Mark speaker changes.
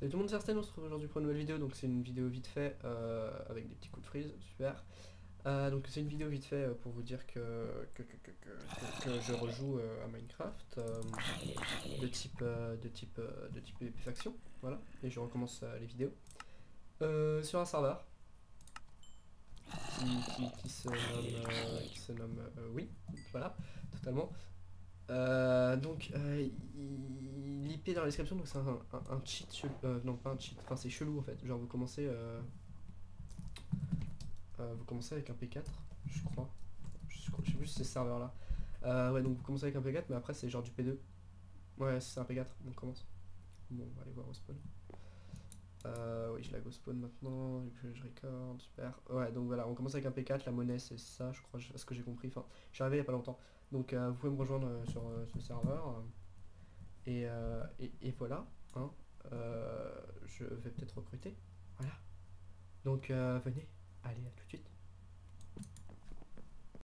Speaker 1: Salut tout le monde, c'est Arsène, on se retrouve aujourd'hui pour une nouvelle vidéo. Donc c'est une vidéo vite fait avec des petits coups de freeze, super. Donc c'est une vidéo vite fait pour vous dire que je rejoue à Minecraft de type épéfaction, voilà. Et je recommence les vidéos sur un serveur qui se nomme oui, voilà, totalement. L'IP dans la description, donc c'est un cheat chelou, non pas un cheat, enfin c'est chelou en fait, genre vous commencez avec un P4, je crois, je sais plus si c'est ce serveur là. Ouais, donc vous commencez avec un P4 mais après c'est genre du P2. Ouais, c'est un P4, on commence. Bon, on va aller voir au spawn. Oui, je lag au spawn maintenant, et puis je record, super. Ouais, donc voilà, on commence avec un P4, la monnaie c'est ça, je crois, à ce que j'ai compris, enfin, je suis arrivé il y a pas longtemps. Donc vous pouvez me rejoindre sur ce serveur. Et voilà, hein, je vais peut-être recruter, voilà. Donc venez, allez, à tout de suite.